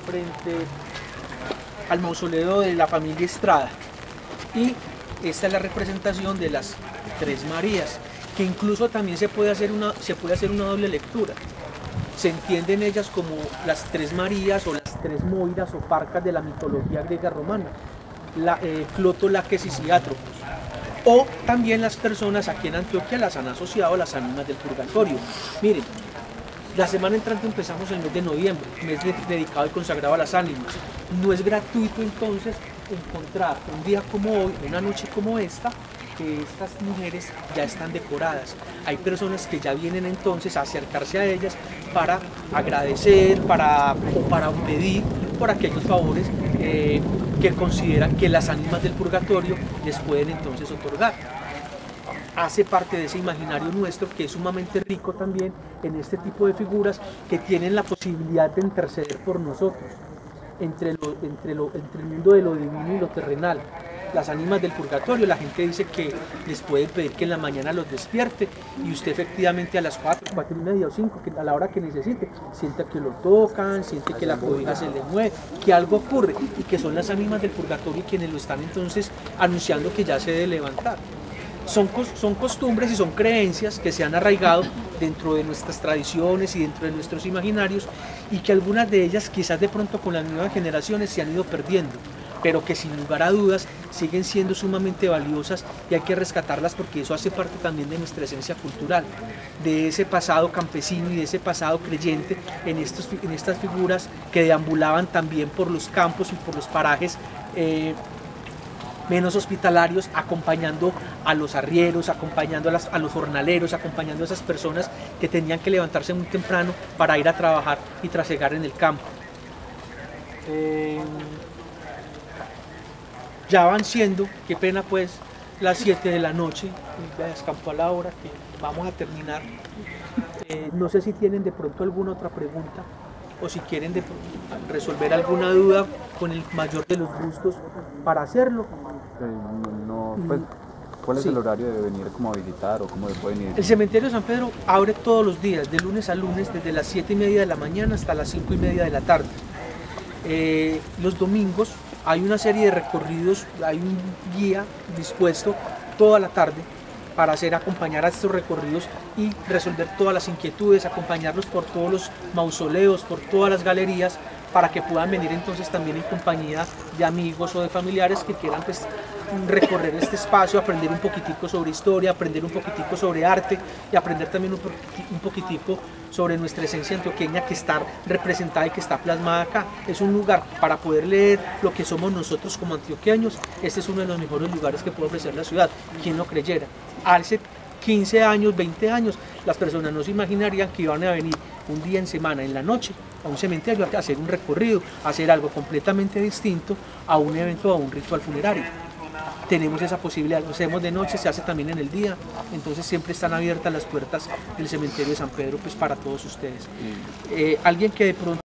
frente al mausoleo de la familia Estrada. Y esta es la representación de las Tres Marías, que incluso también se puede hacer una doble lectura. Se entienden ellas como las Tres Marías o las Tres Moiras o Parcas de la mitología griega romana, Cloto, Laquesis y Atropos. O también las personas aquí en Antioquia las han asociado a las ánimas del purgatorio. Miren, la semana entrante empezamos el mes de noviembre, mes dedicado y consagrado a las ánimas. No es gratuito entonces encontrar un día como hoy, una noche como esta, que estas mujeres ya están decoradas. Hay personas que ya vienen entonces a acercarse a ellas para agradecer, para pedir por aquellos favores que consideran que las ánimas del purgatorio les pueden entonces otorgar. Hace parte de ese imaginario nuestro, que es sumamente rico también en este tipo de figuras que tienen la posibilidad de interceder por nosotros entre el mundo de lo divino y lo terrenal. Las ánimas del purgatorio, la gente dice que les puede pedir que en la mañana los despierte y usted efectivamente a las 4, 4 y media o 5, que a la hora que necesite, siente que lo tocan, siente que la cobija se le mueve, que algo ocurre, y que son las ánimas del purgatorio quienes lo están entonces anunciando que ya se debe levantar. Son costumbres y son creencias que se han arraigado dentro de nuestras tradiciones y dentro de nuestros imaginarios, y que algunas de ellas quizás de pronto con las nuevas generaciones se han ido perdiendo, pero que sin lugar a dudas siguen siendo sumamente valiosas y hay que rescatarlas, porque eso hace parte también de nuestra esencia cultural, de ese pasado campesino y de ese pasado creyente en estas figuras que deambulaban también por los campos y por los parajes menos hospitalarios, acompañando a los arrieros, acompañando a los jornaleros, acompañando a esas personas que tenían que levantarse muy temprano para ir a trabajar y trasegar en el campo. Ya van siendo, qué pena pues, las 7 de la noche, ya escampó a la hora que vamos a terminar. No sé si tienen de pronto alguna otra pregunta o si quieren resolver alguna duda, con el mayor de los gustos para hacerlo. Pues, ¿cuál es el horario de venir como a visitar o cómo se pueden ir? El cementerio de San Pedro abre todos los días, de lunes a lunes, desde las 7:30 de la mañana hasta las 5:30 de la tarde. Los domingos hay una serie de recorridos, hay un guía dispuesto toda la tarde para acompañar a estos recorridos y resolver todas las inquietudes, acompañarlos por todos los mausoleos, por todas las galerías, para que puedan venir entonces también en compañía de amigos o de familiares que quieran pues recorrer este espacio, aprender un poquitico sobre historia, aprender un poquitico sobre arte y aprender también un poquitico sobre nuestra esencia antioqueña, que está representada y que está plasmada acá. Es un lugar para poder leer lo que somos nosotros como antioqueños. Este es uno de los mejores lugares que puede ofrecer la ciudad, quien lo creyera. Hace 15 años, 20 años, las personas no se imaginarían que iban a venir un día en semana, en la noche, a un cementerio a hacer un recorrido, a hacer algo completamente distinto a un evento o a un ritual funerario. Tenemos esa posibilidad, lo hacemos de noche, se hace también en el día, entonces siempre están abiertas las puertas del cementerio de San Pedro pues para todos ustedes. Alguien que de pronto